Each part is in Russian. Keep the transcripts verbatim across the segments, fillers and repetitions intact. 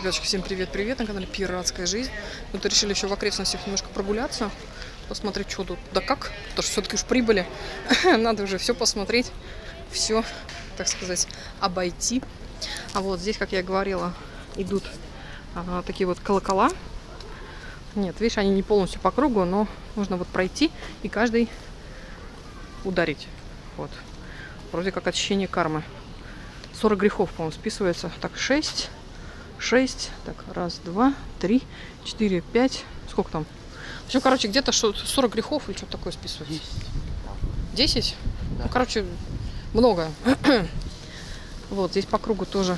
Ребятушки, всем привет-привет, на канале Пиратская жизнь. Мы тут решили еще в окрестностях немножко прогуляться, посмотреть, что тут да как, потому что все-таки уж прибыли, надо уже все посмотреть, все, так сказать, обойти. А вот здесь, как я говорила, идут а, такие вот колокола. Нет, видишь, они не полностью по кругу, но нужно вот пройти и каждый ударить. Вот, вроде как очищение кармы. сорок грехов, по-моему, списывается. Так, шесть. шесть, так, раз, два, три, четыре, пять, сколько там? В общем, короче, где-то сорок грехов или что-то такое списывается. десять? Да. Ну, короче, много. Вот, здесь по кругу тоже.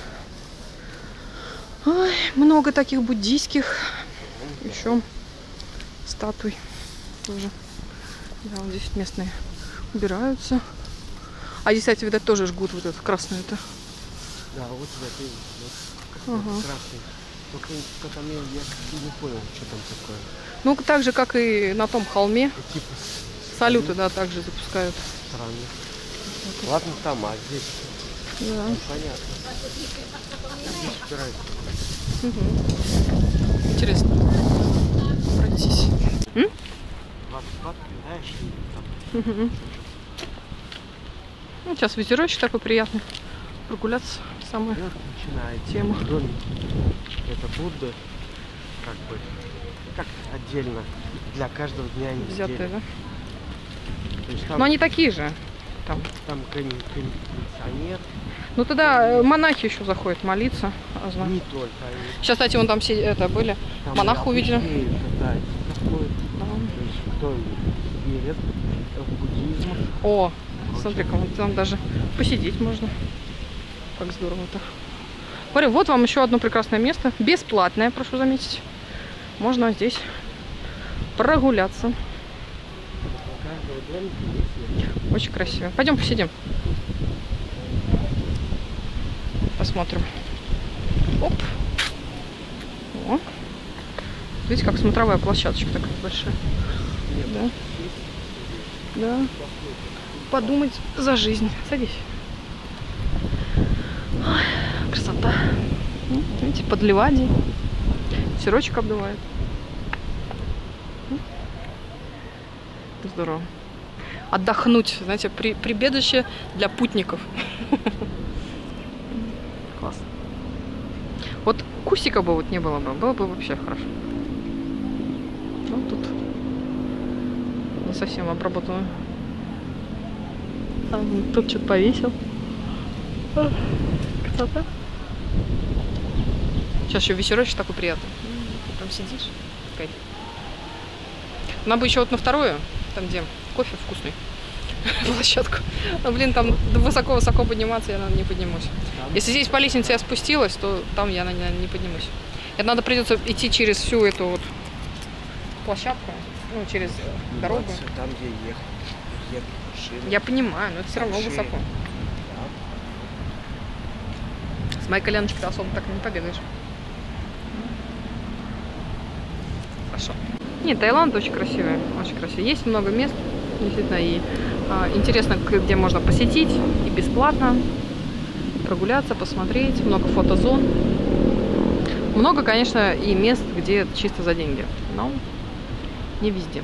Ой, много таких буддийских. Еще статуй тоже. Да, вот здесь местные убираются. А здесь, кстати, видать, тоже жгут вот это красное это. Да, вот это. Ага. Красный. Только там я не понял, что там такое. Ну, так же, как и на том холме. Типа салюты, да, также запускают. Странно. Вот. Ладно, там, а здесь. Да. Ну, понятно. Здесь убирают. Угу. Интересно. Пройтись. М? Угу. Ну, сейчас ветерочек такой приятный. Прогуляться. Самая тема. Это Будда, как бы, как отдельно для каждого дня недели. Взятые, да? Там, но они такие же. Там, там кондиционер. Ну тогда монахи еще заходят молиться. Не только они. Сейчас, кстати, вон там все это были. Там монаха увидели. Да, такое. Да. То есть, кто верит в буддизм. О, смотри-ка, вот там даже посидеть можно. Как здорово-то. Смотри, вот вам еще одно прекрасное место. Бесплатное, прошу заметить. Можно здесь прогуляться. Очень красиво. Пойдем посидим. Посмотрим. Оп. О. Видите, как смотровая площадочка такая большая. Да. Да. Подумать за жизнь. Садись. Ой, красота. Видите, под ливадей. Ветерочек обдувает. Здорово. Отдохнуть, знаете, при, прибежище для путников. Класс. Вот кустика бы вот не было бы, было бы вообще хорошо. Ну, тут не совсем обработано. Там тут что-то повесил. Красота. Сейчас еще вечерочек такой приятный. Ты там сидишь. Кайф. Нам бы еще вот на вторую, там где кофе вкусный, площадку. Но, блин, там высоко-высоко подниматься я, наверное, не поднимусь. Если здесь по лестнице я спустилась, то там я, наверное, не поднимусь. Это надо придется идти через всю эту вот площадку, ну, через дорогу. Там, где ехать, машины. Я понимаю, но это все равно машины. Высоко. С моей коленочкой-то особо так не побегаешь. Хорошо. Нет, Таиланд очень красивый, очень красивый. Есть много мест, действительно, и а, интересно, где можно посетить, и бесплатно прогуляться, посмотреть, много фотозон. Много, конечно, и мест, где чисто за деньги, но не везде.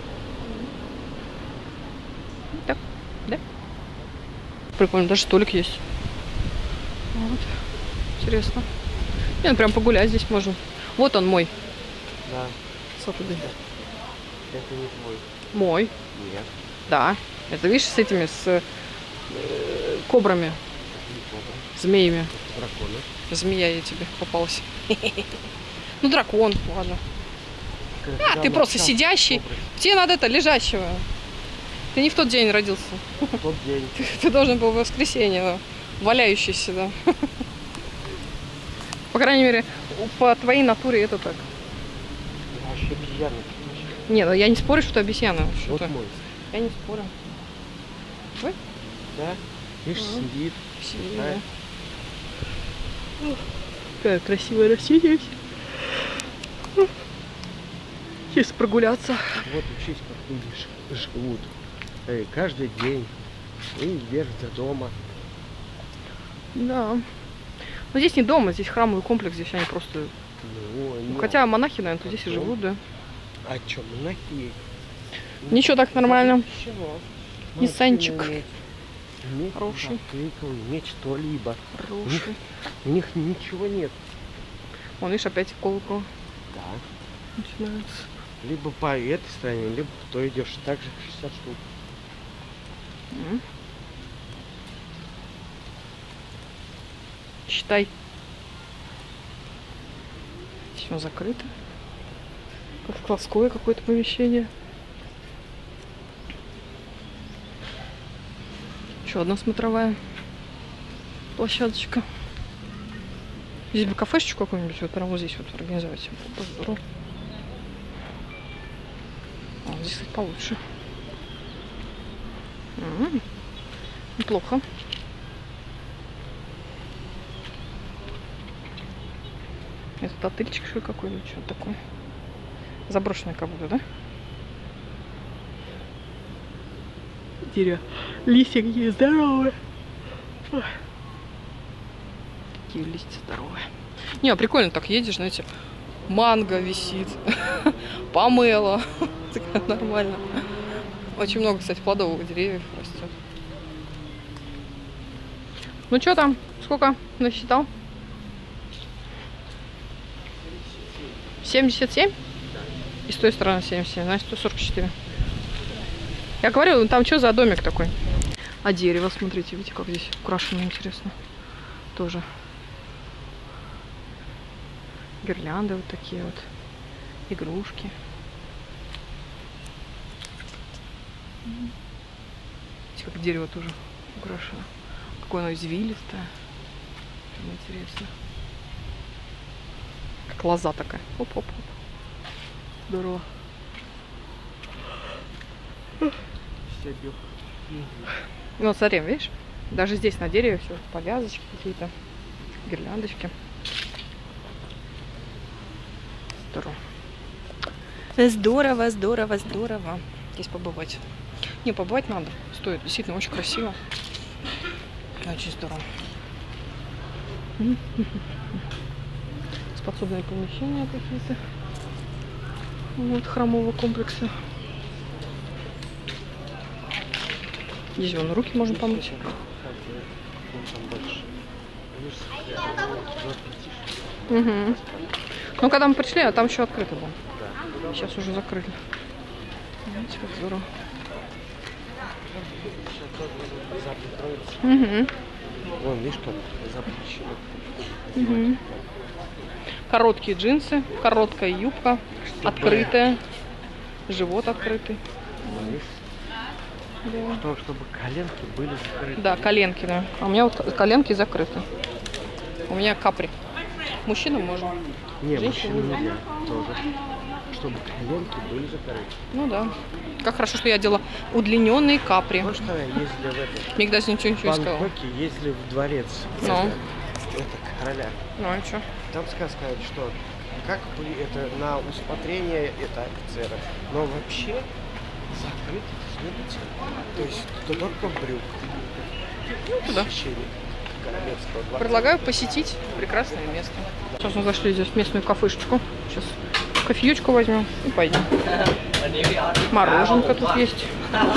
Да, да. Прикольно, даже столик есть. Вот. Интересно. Не, ну прям погулять здесь можно. Вот он мой. Да. Сатуды. Это не твой. Мой. Нет. Да. Это видишь с этими, с э, кобрами. Змеями. Драконы. Змея я тебе попалась. Ну, дракон, ладно. А, ты просто сидящий. Тебе надо это, лежащего. Ты не в тот день родился. В тот день. Ты, ты должен был в воскресенье, валяющийся, да. По крайней мере, по твоей натуре это так. Я вообще обезьяна. Нет, я не спорю, что обезьяна. Вот мой. Я не спорю. Твой? Да. Видишь, А, сидит. Сидит, Да. Да. Какая красивая растение. Есть прогуляться. Вот учись, как люди живут. Эй, каждый день. И держатся дома. Да. Но здесь не дома, здесь храмовый комплекс, здесь они просто... Ну, ну, хотя монахи, наверное, то здесь и живут, да. А что, монахи? Ничего, так нормально. Ничего. Ниссанчик. Иметь Хороший. мотоцикл, иметь что-либо. Хороший. У них ничего нет. Вон, видишь, опять колокол Да. начинается. Либо по этой стороне, либо то идешь так же шестьдесят штук. М. Считай. Все закрыто. Как складское какое-то помещение. Еще одна смотровая площадочка. Здесь бы кафешечку какую-нибудь вот прямо вот здесь вот организовать. Здорово. А, здесь, кстати, получше. М-м-м. Неплохо. Этот отельчик что какой-то, что такое? Заброшенный как будто, да? Дерево. Листья какие здоровые. Ой. Какие листья здоровые. Не, прикольно так едешь, знаете. Манго висит. Помело. Нормально. Очень много, кстати, плодовых деревьев растет. Ну что там? Сколько насчитал? семьдесят семь? И с той стороны семьдесят семь, значит сто сорок четыре. Я говорю, ну там что за домик такой? А дерево, смотрите, видите, как здесь украшено, интересно. Тоже. Гирлянды вот такие вот. Игрушки. Видите, как дерево тоже украшено. Какое оно извилистое. Интересно. Как лоза такая. Оп-оп-оп. Здорово. Ну, вот смотри, видишь? Даже здесь на дереве все повязочки какие-то, гирляндочки. Здорово. Здорово, здорово, здорово. Здесь побывать. Не, побывать надо. Стоит. Действительно, очень красиво. Очень здорово. Подсобные помещения какие-то. Вот храмового комплекса. Здесь вон руки можно помыть. Угу. Ну, когда мы пришли, а там еще открыто было. Сейчас уже закрыли. Видите, как здорово. Угу. Вон, видишь, как запрещено. Угу. Короткие джинсы, короткая юбка, чтобы... открытая, живот открытый. Да. Что, чтобы коленки были закрыты. Да, коленки, да. А у меня вот коленки закрыты. У меня капри. Мужчинам можно. Не, мужчинам нельзя тоже. Чтобы коленки были закрыты. Ну да. Как хорошо, что я делала удлиненные капри. Ну что, ездили в это. Мне даже ничего ничего не сказала. В Бангкоке ездили в дворец. Ну. Это короля. Ну и что? Там сказать, что как бы это на усмотрение это офицера. Но вообще закрыто должны быть. То есть только в брюк. Ну, туда. Королевского дворца. Предлагаю посетить прекрасное место. Сейчас мы зашли здесь в местную кафешечку. Сейчас кофеечку возьмем и пойдем. Мороженка тут есть.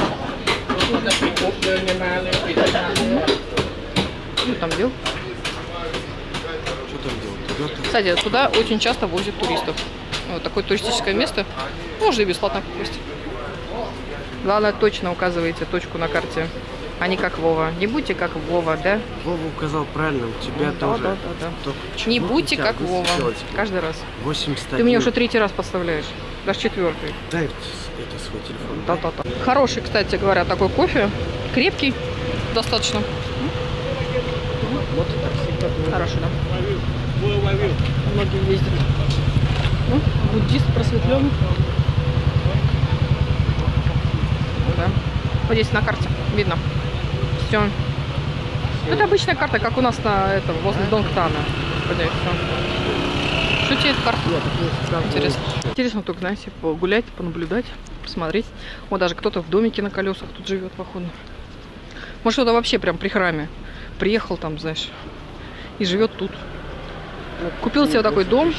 Что там делал? Что там делать? Кстати, туда очень часто возят туристов. Вот такое туристическое место. Можно и бесплатно попасть. Главное, точно указывайте точку на карте. А не как Вова. Не будьте как Вова, да? Вова указал правильно, у тебя да, тоже. Да, да, да. Не будьте как Вова. Каждый раз. восемьдесят один. Ты меня уже третий раз подставляешь. Даже четвертый. Дай это свой телефон. Да, да, да. Хороший, кстати говоря, такой кофе. Крепкий достаточно. Вот такси. Хорошо, да. Многие ездят. Ну, буддист просветленный. Да. Вот здесь на карте видно. Все. Это обычная карта, как у нас на этом, возле Донгтана. Что тебе эта карта? Интересно. Интересно только, знаете, погулять, понаблюдать, посмотреть. Вот даже кто-то в домике на колесах тут живет, походу. Может, кто-то вообще прям при храме приехал там, знаешь, и живет тут. Ну, Купил себе такой дом.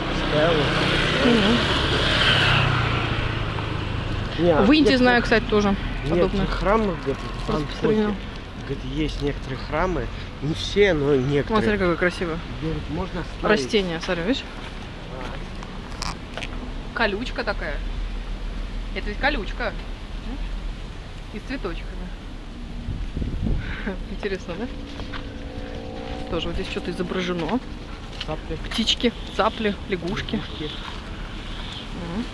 Не, в Индии, знаю, кстати, тоже подобное. В храмах, говорит, есть некоторые храмы, не все, но некоторые. Смотри, какое красиво. Говорит, можно растение, смотри, видишь? А. Колючка такая. Это ведь колючка. И с цветочками. Интересно, да? Тоже вот здесь что-то изображено. Цапли. Птички, цапли, лягушки. лягушки. Угу.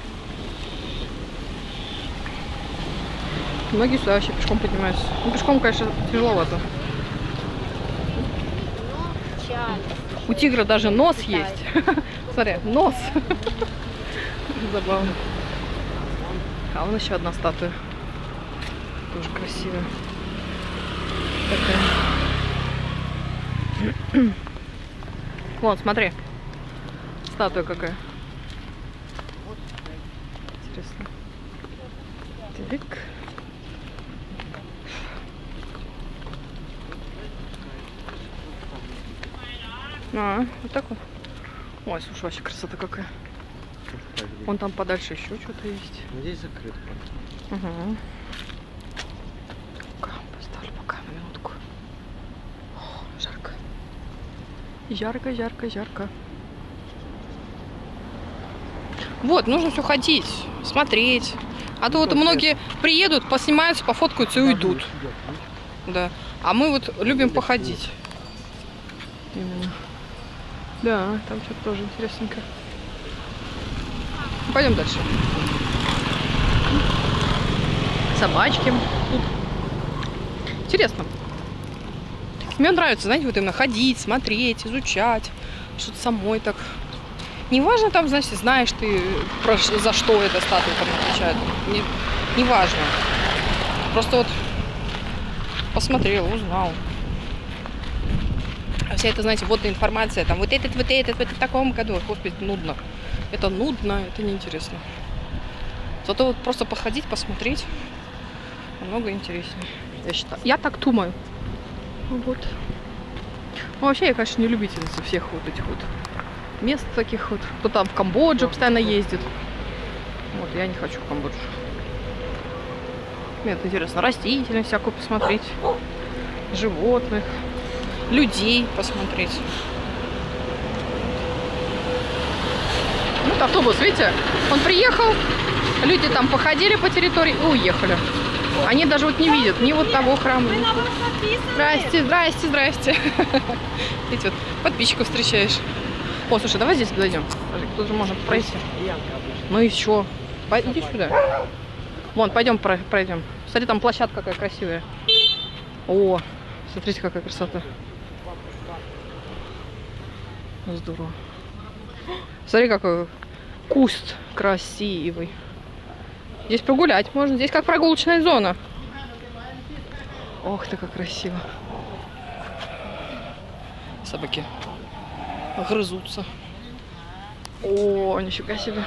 Многие сюда вообще пешком поднимаются. Ну, пешком, конечно, тяжеловато. У тигра даже нос есть. Смотри, нос. Забавно. А вон еще одна статуя. Тоже красивая. Такая. Вон, смотри. Статуя какая. Интересно. Так. А, вот так вот. Ой, слушай, вообще красота какая. Вон там подальше еще что-то есть. Здесь закрыто. Угу. Поставлю пока на минутку. О, жарко. Ярко, ярко, жарко. Вот, нужно все ходить, смотреть. А то вот многие приедут, поснимаются, пофоткаются и уйдут. Да. А мы вот любим походить. Именно. Да, там что-то тоже интересненько. Пойдем дальше. Собачки. Интересно. Мне нравится, знаете, вот именно ходить, смотреть, изучать. Что-то самой так. Не важно там, значит, знаешь ты, про, за что эта статуя там отвечает. Не, не важно. Просто вот посмотрел, узнал. А вся эта, знаете, вот информация, там, вот этот, вот этот, вот в таком году. Господи, нудно. Это нудно, это неинтересно. Зато вот просто походить, посмотреть намного интереснее, я считаю. Я так думаю. Вот. Ну, вообще, я, конечно, не любительница всех вот этих вот мест таких вот. Кто там в Камбоджу постоянно ездит. Вот, я не хочу в Камбоджу. Мне это интересно. Растительность всякую посмотреть. Животных. Людей посмотреть. Вот автобус, видите? Он приехал. Люди там походили по территории и уехали. Они даже вот не видят ни вот того храма. Здрасте, здрасте, здрасте. Видите, вот подписчиков встречаешь. О, слушай, давай здесь подойдем. Тут же можно пройти. Ну и что? Иди сюда. Вон, пойдем пройдем. Смотри, там площадка какая красивая. О, смотрите, какая красота. Здорово. Смотри, какой куст красивый. Здесь прогулять можно. Здесь как прогулочная зона. Ох ты, как красиво. Собаки грызутся. О, нифига себе.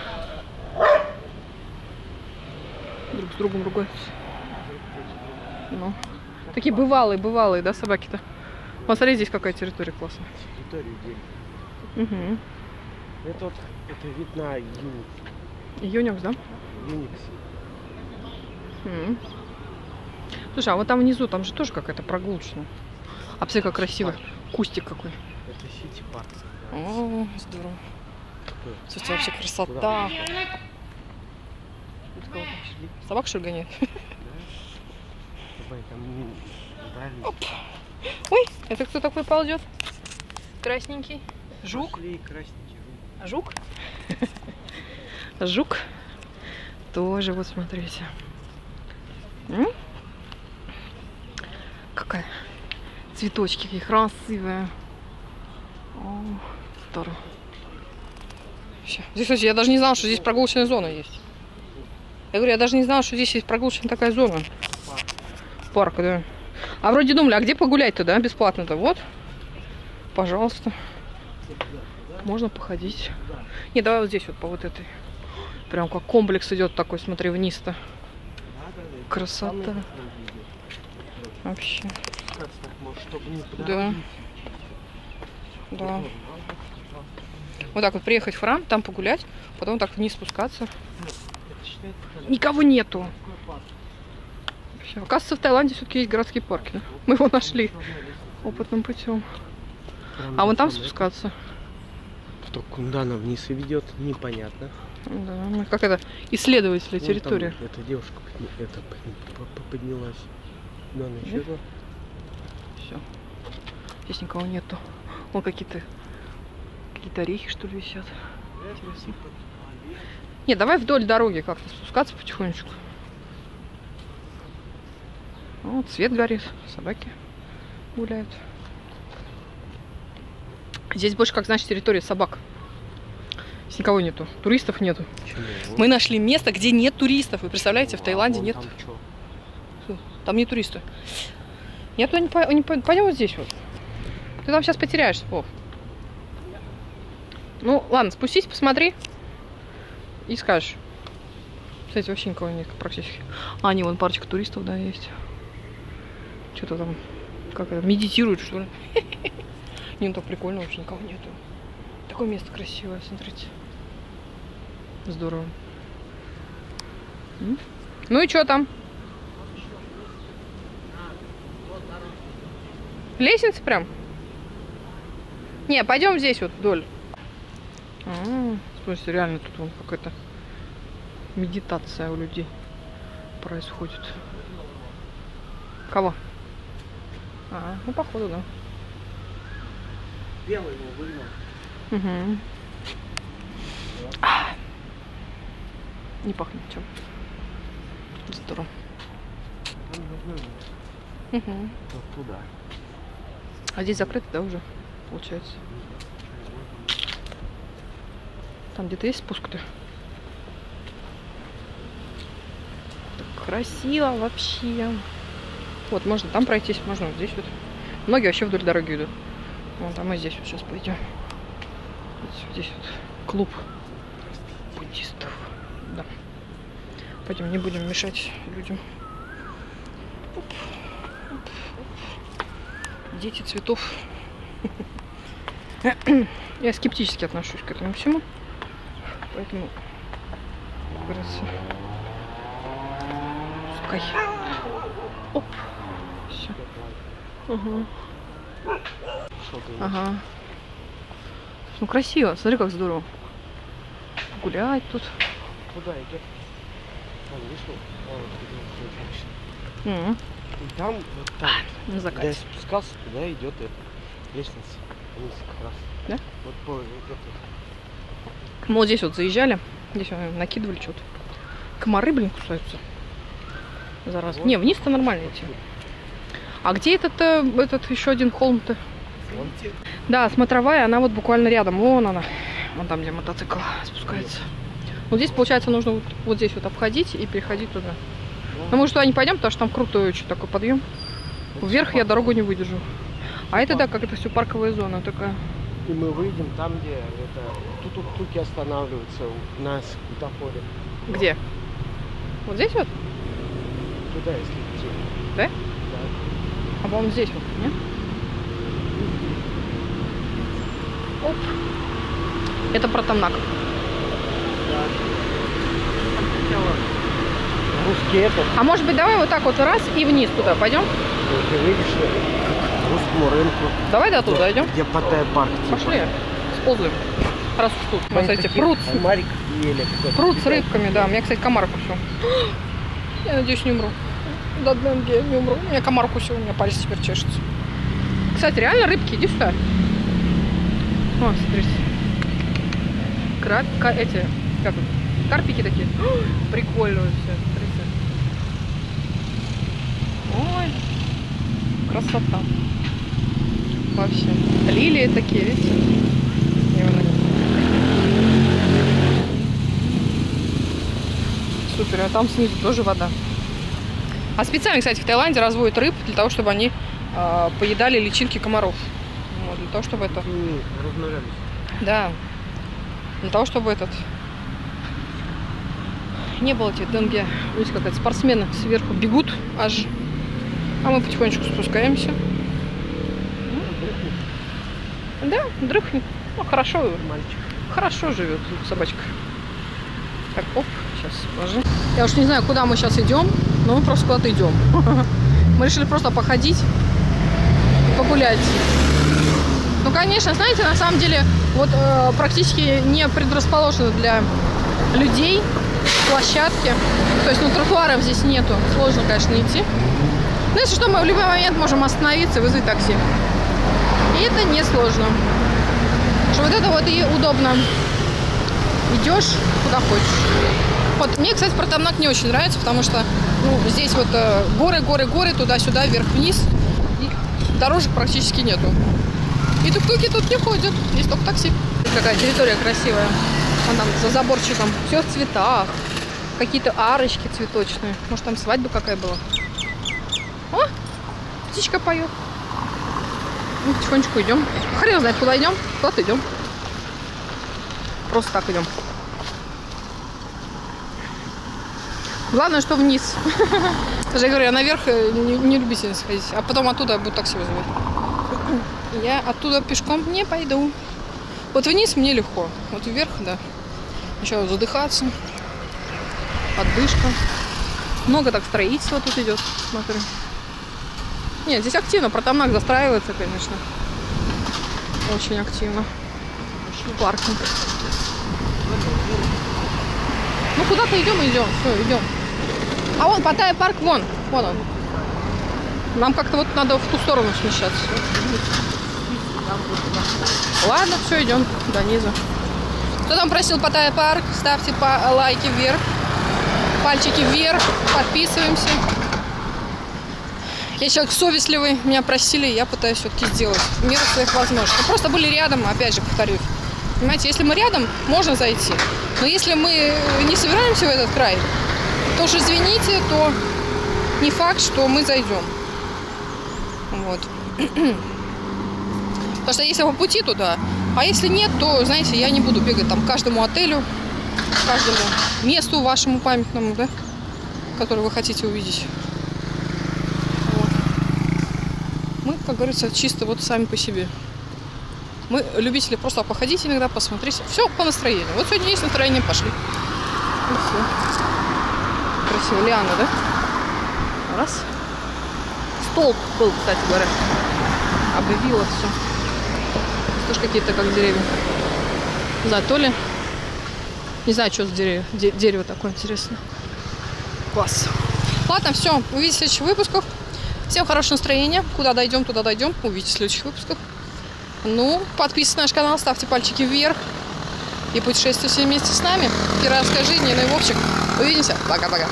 Друг с другом ругаются. Ну. Такие бывалые, бывалые, да, собаки-то? Вот смотри, здесь какая территория классная. Территория где? Угу. Это вот, это вид на Юникс. Юникс, да? Юникс. М-м. Слушай, а вот там внизу, там же тоже какая-то прогулочная. А посмотри, как красиво. Кустик какой. Это сити-парк. О, здорово. Слушайте, вообще красота. Собак, что ли, гоняет? Оп. Ой, это кто такой ползет? Красненький. Жук. Жук? Жук. Тоже, вот смотрите. М? Какая цветочки какие красивые. О, здорово. Здесь, кстати, я даже не знала, что здесь прогулочная зона есть. Я говорю, я даже не знала, что здесь есть прогулочная такая зона. Парк, да. А вроде думали, а где погулять-то, да, бесплатно-то? Вот, пожалуйста. Можно походить. Не, давай вот здесь вот по вот этой. Прям как комплекс идет такой, смотри, вниз-то. Красота. Вообще. Да. Да. Вот так вот приехать в храм, там погулять, потом так вниз спускаться. Никого нету. Все. Оказывается, в Таиланде все-таки есть городские парки. Да? Мы его нашли опытным путем. А вон там спускаться. Что куда она вниз и ведет, непонятно. Да, мы как это, исследователи Вон территории. Там, эта девушка подня... это, поднялась. Да, она исчезла. Все. Здесь никого нету. Вон какие-то какие-то орехи, что ли, висят. Интересно. Не, давай вдоль дороги как-то спускаться потихонечку. Вот свет горит, собаки гуляют. Здесь больше, как значит, территория собак. Здесь никого нету, туристов нету. Почему? Мы нашли место, где нет туристов. Вы представляете, в Таиланде а нет. Там, там не туристы. Я туда не, по... не по... пойдем вот здесь вот. Ты там сейчас потеряешься, Вов. Ну, ладно, спустись, посмотри. И скажешь. Кстати, вообще никого нет практически. А, не, вон парочка туристов, да, есть. Что-то там, как это, медитируют, что ли. Не, ну так прикольно, вообще никого нету. Такое место красивое, смотрите. Здорово. Ну и что там? Лестница прям? Не, пойдем здесь вот вдоль. А, слушайте, реально тут вон какая-то медитация у людей происходит. Кого? А, ну походу, да. Белый его выгнал. Угу. А, не пахнет чем. Здорово. Угу. Вот туда. А здесь закрыто, да, уже? Получается. Там где-то есть спуск-то? Так красиво вообще. Вот, можно там пройтись, можно вот здесь вот. Многие вообще вдоль дороги идут. Вон там мы здесь вот сейчас пойдем. Вот здесь вот клуб буддистов. Да. Пойдем, не будем мешать людям. Оп, оп, оп. Дети цветов. Я скептически отношусь к этому всему. Поэтому, как говорится, пускай. Оп. Все. Угу. Ага. Ну красиво. Смотри, как здорово. Гулять тут. Куда идет? Там вышел. Mm-hmm. И там, вот там. На закате. Когда я спускался, туда идет эта лестница. Вниз как раз. Да? Вот по вот это. Мы вот здесь вот заезжали. Здесь накидывали что-то. Комары, блин, кусаются. Зараза. Вот. Не, вниз-то нормально идти. А где этот, этот еще один холм-то? Да, смотровая, она вот буквально рядом. Вон она. Вон там, где мотоцикл спускается. Вот здесь, получается, нужно вот, вот здесь вот обходить и переходить туда. Но мы туда не пойдем, потому что там крутой очень такой подъем. Вверх я дорогу не выдержу. А это, да, как это все парковая зона такая. И мы выйдем там, где это тук-туки останавливаются у нас в Бутафоре. Где? Вот здесь вот? Туда, если идти. Да? Да. А по-моему, здесь вот, нет? Оп. Это Пратамнак. Да. Русский этот. А может быть, давай вот так вот раз и вниз туда пойдем? Ты видишь, к русскому рынку. Давай до туда идем. Где Паттайя-парк. Типа. Пошли, сползаем. Раз уж тут. Мы, кстати, пруд. Пруд с рыбками, да. Меня, кстати, комар укусил. Я надеюсь, не умру. До дненги не умру. У меня комар укусил, у меня палец теперь чешется. Кстати, реально рыбки, иди сюда. О, смотрите. Краб, эти, как карпики такие. О, прикольно все. Смотрите. Ой, красота. Вообще. Лилии такие, видите? Супер, а там снизу тоже вода. А специально, кстати, в Таиланде разводят рыб для того, чтобы они э, поедали личинки комаров. Вот, для того, чтобы это... Да. Для того, чтобы этот... Не было этих денге. Видите, как это спортсмены сверху бегут аж. А мы потихонечку спускаемся. Да, дрыхнет. Ну, хорошо. Мальчик. хорошо живет собачка. Так, оп, сейчас положи. Я уж не знаю, куда мы сейчас идем, но мы просто куда-то идем. Мы решили просто походить и погулять. Ну, конечно, знаете, на самом деле, вот э, практически не предрасположены для людей площадки. То есть, ну, тротуаров здесь нету. Сложно, конечно, идти. Но если что, мы в любой момент можем остановиться и вызвать такси. И это несложно. Что вот это вот и удобно. Идешь куда хочешь. Вот мне, кстати, Протамнак не очень нравится, потому что ну, здесь вот э, горы, горы, горы, туда-сюда, вверх-вниз. И дорожек практически нету. И тук-туки тут не ходят. Есть только такси. Какая территория красивая. Вон там за заборчиком. Все в цветах. Какие-то арочки цветочные. Может, там свадьба какая была. О, птичка поет. Мы потихонечку идем. Хрен знает, куда идем. Куда-то идем. Просто так идем. Главное, что вниз. Даже я говорю, я наверх не, не любитель сходить. А потом оттуда буду такси вызывать. Я оттуда пешком не пойду. Вот вниз мне легко. Вот вверх, да. Еще задыхаться. Отдышка. Много так строительства тут идет. Смотри. Нет, здесь активно. Протамнак застраивается, конечно. Очень активно. Паркинг. Ну, куда-то идем, идем. Все, идем. А вон, Паттайя парк, вон. Вон он. Нам как-то вот надо в ту сторону смещаться. Ладно, все, идем до низа. Кто там просил Паттайя парк, ставьте по лайки вверх. Пальчики вверх. Подписываемся. Я человек совестливый, меня просили, я пытаюсь все-таки сделать в меру своих возможностей. Мы просто были рядом, опять же, повторюсь. Понимаете, если мы рядом, можно зайти. Но если мы не собираемся в этот край, то уж извините, то не факт, что мы зайдем. Вот. Потому что если по пути туда, а если нет, то, знаете, я не буду бегать там к каждому отелю, к каждому месту вашему памятному, да, которое вы хотите увидеть. Вот. Мы, как говорится, чисто вот сами по себе. Мы любители просто походить иногда, посмотреть. Все по настроению. Вот сегодня есть настроение, пошли. И все. Красиво. Лиана, да? Раз. Столб был, кстати говоря. Обвило все. Тоже какие-то как деревья. Не знаю, то ли. Не знаю, что за дерево. Де дерево такое интересное. Класс. Ладно, все. Увидите в следующих выпусках. Всем хорошего настроения. Куда дойдем, туда дойдем. Увидите в следующих выпусках. Ну, подписывайтесь на наш канал, ставьте пальчики вверх. И путешествуйте вместе с нами. Пиратская жизнь, и Вовчик. Увидимся. Пока-пока.